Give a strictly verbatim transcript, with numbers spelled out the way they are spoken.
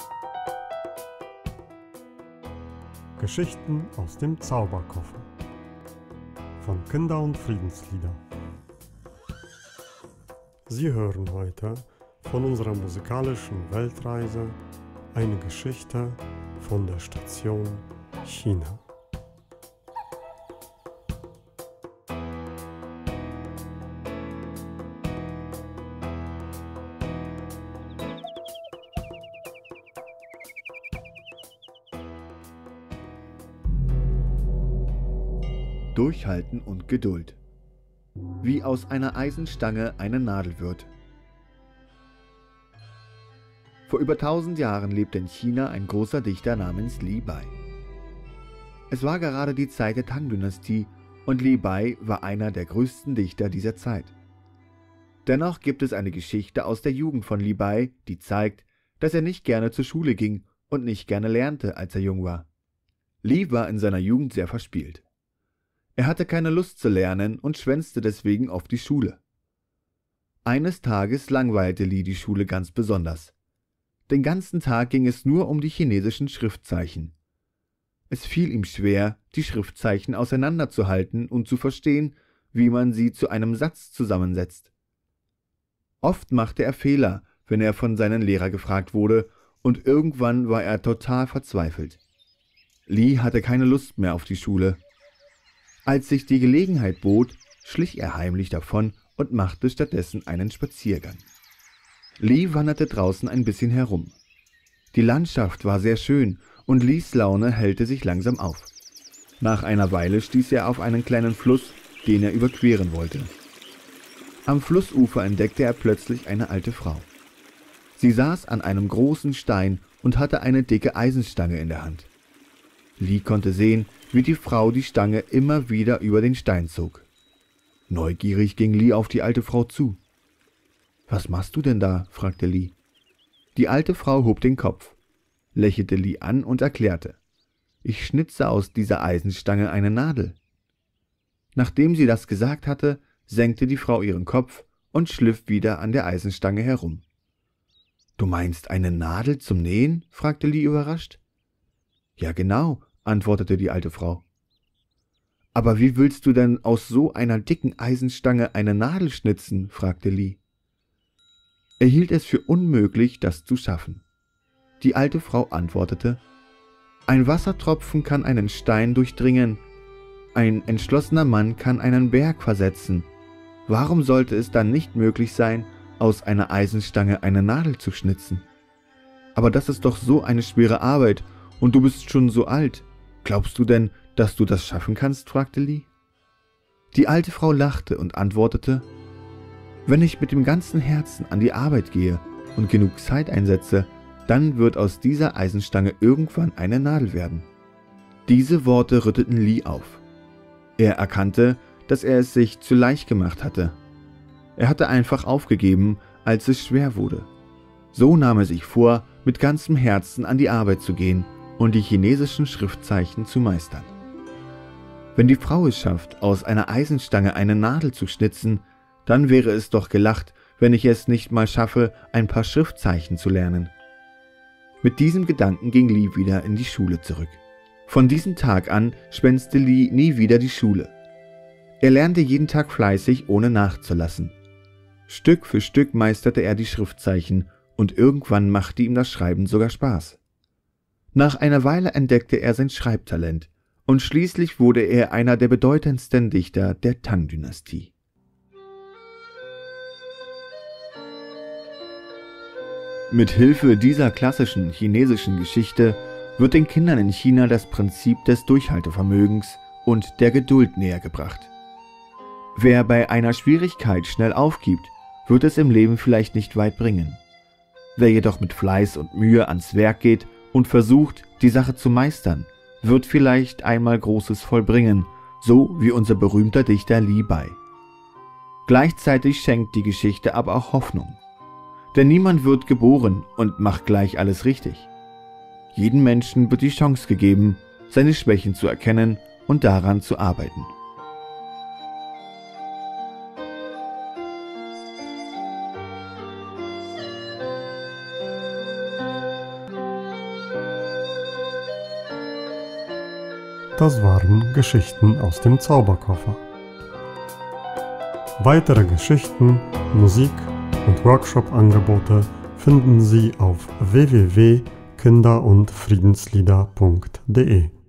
Geschichten aus dem Zauberkoffer von Kinder- und Friedenslieder. Sie hören heute von unserer musikalischen Weltreise eine Geschichte von der Station China. Durchhalten und Geduld. Wie aus einer Eisenstange eine Nadel wird. Vor über tausend Jahren lebte in China ein großer Dichter namens Li Bai. Es war gerade die Zeit der Tang-Dynastie und Li Bai war einer der größten Dichter dieser Zeit. Dennoch gibt es eine Geschichte aus der Jugend von Li Bai, die zeigt, dass er nicht gerne zur Schule ging und nicht gerne lernte, als er jung war. Li war in seiner Jugend sehr verspielt. Er hatte keine Lust zu lernen und schwänzte deswegen oft die Schule. Eines Tages langweilte Li die Schule ganz besonders. Den ganzen Tag ging es nur um die chinesischen Schriftzeichen. Es fiel ihm schwer, die Schriftzeichen auseinanderzuhalten und zu verstehen, wie man sie zu einem Satz zusammensetzt. Oft machte er Fehler, wenn er von seinem Lehrer gefragt wurde, und irgendwann war er total verzweifelt. Li hatte keine Lust mehr auf die Schule. Als sich die Gelegenheit bot, schlich er heimlich davon und machte stattdessen einen Spaziergang. Li wanderte draußen ein bisschen herum. Die Landschaft war sehr schön und Lis Laune hellte sich langsam auf. Nach einer Weile stieß er auf einen kleinen Fluss, den er überqueren wollte. Am Flussufer entdeckte er plötzlich eine alte Frau. Sie saß an einem großen Stein und hatte eine dicke Eisenstange in der Hand. Li konnte sehen, wie die Frau die Stange immer wieder über den Stein zog. Neugierig ging Li auf die alte Frau zu. »Was machst du denn da?« fragte Li. Die alte Frau hob den Kopf, lächelte Li an und erklärte: »Ich schnitze aus dieser Eisenstange eine Nadel.« Nachdem sie das gesagt hatte, senkte die Frau ihren Kopf und schliff wieder an der Eisenstange herum. »Du meinst eine Nadel zum Nähen?« fragte Li überrascht. »Ja, genau«, antwortete die alte Frau. »Aber wie willst du denn aus so einer dicken Eisenstange eine Nadel schnitzen?« fragte Li. Er hielt es für unmöglich, das zu schaffen. Die alte Frau antwortete: »Ein Wassertropfen kann einen Stein durchdringen, ein entschlossener Mann kann einen Berg versetzen. Warum sollte es dann nicht möglich sein, aus einer Eisenstange eine Nadel zu schnitzen? Aber das ist doch so eine schwere Arbeit, und du bist schon so alt. Glaubst du denn, dass du das schaffen kannst?« fragte Li. Die alte Frau lachte und antwortete: »Wenn ich mit dem ganzen Herzen an die Arbeit gehe und genug Zeit einsetze, dann wird aus dieser Eisenstange irgendwann eine Nadel werden.« Diese Worte rüttelten Li auf. Er erkannte, dass er es sich zu leicht gemacht hatte. Er hatte einfach aufgegeben, als es schwer wurde. So nahm er sich vor, mit ganzem Herzen an die Arbeit zu gehen und die chinesischen Schriftzeichen zu meistern. Wenn die Frau es schafft, aus einer Eisenstange eine Nadel zu schnitzen, dann wäre es doch gelacht, wenn ich es nicht mal schaffe, ein paar Schriftzeichen zu lernen. Mit diesem Gedanken ging Li wieder in die Schule zurück. Von diesem Tag an schwänzte Li nie wieder die Schule. Er lernte jeden Tag fleißig, ohne nachzulassen. Stück für Stück meisterte er die Schriftzeichen und irgendwann machte ihm das Schreiben sogar Spaß. Nach einer Weile entdeckte er sein Schreibtalent und schließlich wurde er einer der bedeutendsten Dichter der Tang-Dynastie. Mit Hilfe dieser klassischen chinesischen Geschichte wird den Kindern in China das Prinzip des Durchhaltevermögens und der Geduld nähergebracht. Wer bei einer Schwierigkeit schnell aufgibt, wird es im Leben vielleicht nicht weit bringen. Wer jedoch mit Fleiß und Mühe ans Werk geht und versucht, die Sache zu meistern, wird vielleicht einmal Großes vollbringen, so wie unser berühmter Dichter Li Bai. Gleichzeitig schenkt die Geschichte aber auch Hoffnung. Denn niemand wird geboren und macht gleich alles richtig. Jedem Menschen wird die Chance gegeben, seine Schwächen zu erkennen und daran zu arbeiten. Das waren Geschichten aus dem Zauberkoffer. Weitere Geschichten, Musik und Workshop-Angebote finden Sie auf w w w punkt kinder und friedenslieder punkt de.